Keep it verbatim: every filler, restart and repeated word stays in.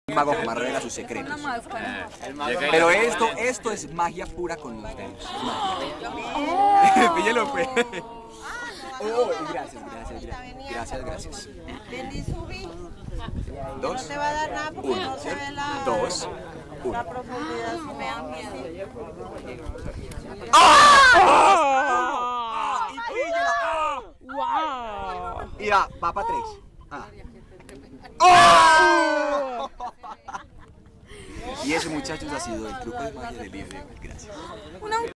Un mago jamás revela sus secretos. Pero esto, esto es magia pura con los dedos. Magia. Píllelo, pues. Oh, gracias, gracias, gracias, gracias. Dos. No te va a dar nada porque Uno. no se ve la, Dos. Uno. la profundidad. Vean bien. ¡Ah! ¡Y píllala! ¡Ah! ¡Wow! Y va, va para tres. Ah. ¡Oh! Y eso, muchachos, ha sido el truco de magia del día de hoy. Gracias.